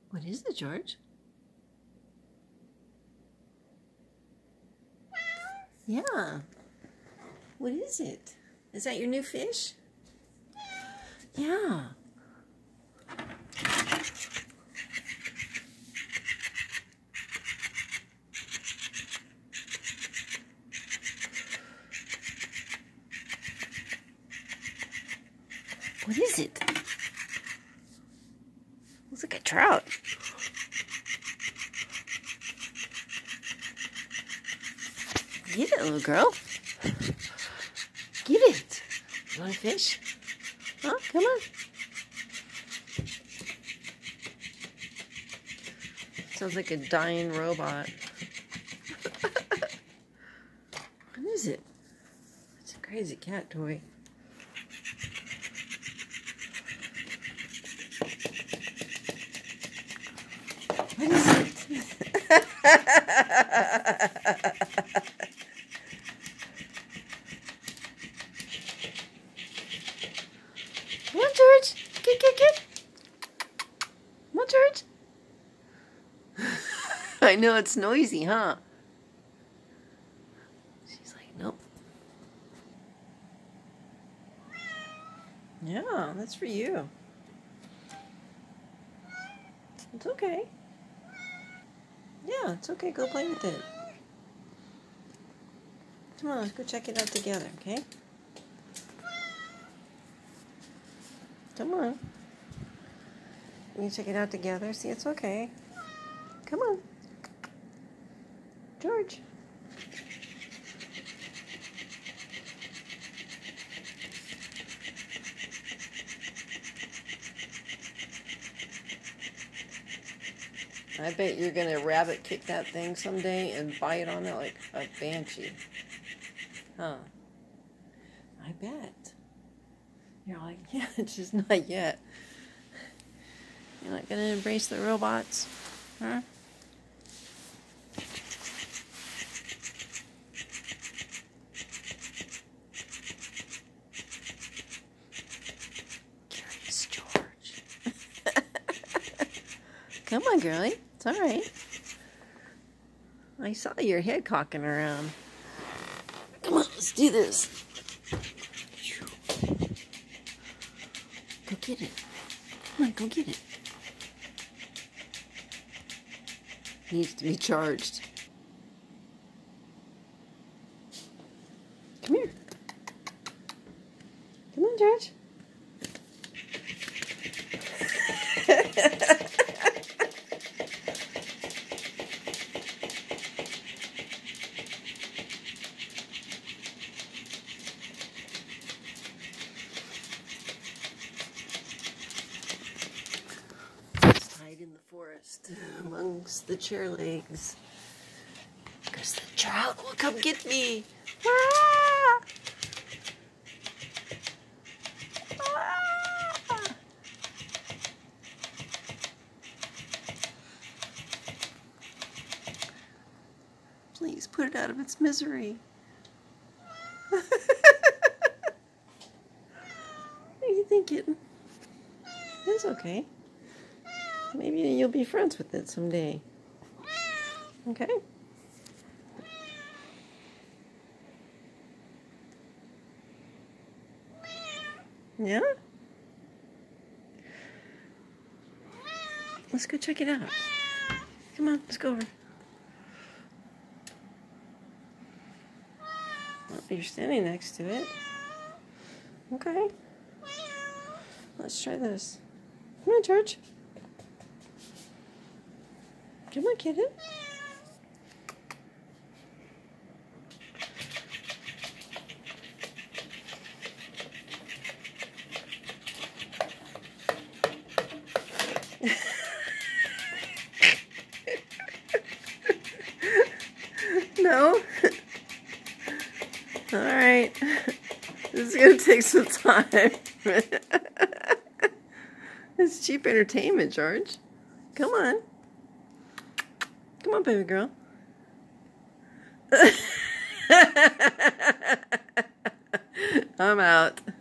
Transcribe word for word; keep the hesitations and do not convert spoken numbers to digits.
What is it, George? Yeah. What is it? Is that your new fish? Yeah. What is it? Looks like a trout. Get it, little girl. Get it. You want a fish? Huh? Come on. Sounds like a dying robot. What is it? It's a crazy cat toy. What is it? Come on, George. Get, get, get. Come on, George. I know it's noisy, huh? She's like, nope. Yeah, that's for you. It's okay. Yeah, it's okay. Go play with it. Come on, let's go check it out together, okay? Come on. We can check it out together. See, it's okay. Come on. George. I bet you're going to rabbit kick that thing someday and bite on it like a banshee. Huh. I bet. You're like, yeah, it's just not yet. You're not going to embrace the robots? Huh? Curious George. Come on, girlie. It's all right. I saw your head cocking around. Come on, let's do this. Go get it. Come on, go get it. Needs to be charged. Come here. Come on, George. In the forest amongst the chair legs, because the trout will come get me. Ah! Ah! Please put it out of its misery. What are you thinking? It's okay. Maybe you'll be friends with it someday. Okay? Yeah? Let's go check it out. Come on, let's go over. Well, you're standing next to it. Okay. Let's try this. Come on, George. Come on, kitten. No? All right. This is going to take some time. It's cheap entertainment, George. Come on. Come on, baby girl. I'm out.